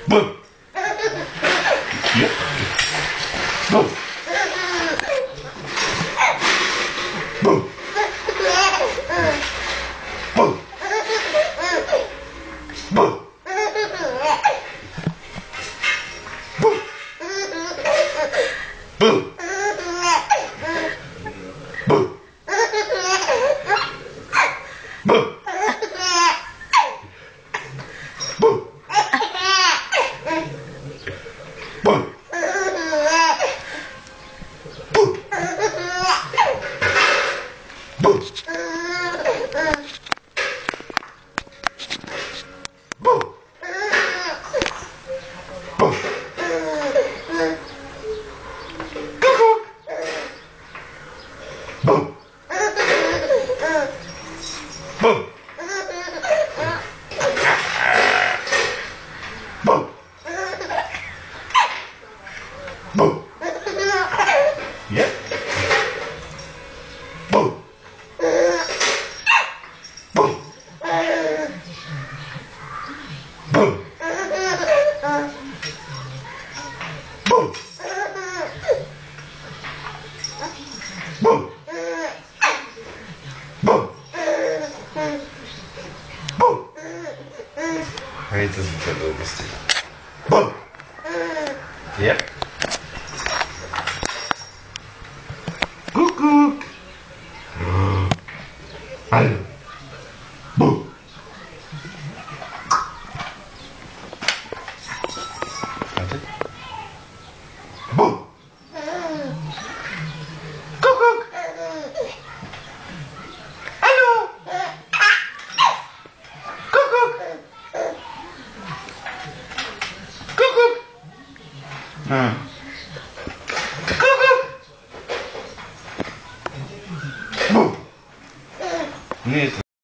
Boom. Yep. Boom. Boom. Boom. Boom. Boom. Boom. Boom. Boom. Boom. Boom. Boom. Boom. Boom. Boom. Cuckoo. Boom. Boom. Boom. Boom. Yep. Boom. Boom. Boom. Boom. Boom. Boom. Boom. Ahí te sentado vestido. Boom. Yep. Cuckoo. Allo. Boom. Fíjate. Boom. Cuckoo. Allo. Cuckoo. Cuckoo. Cuckoo. Boom. Нет.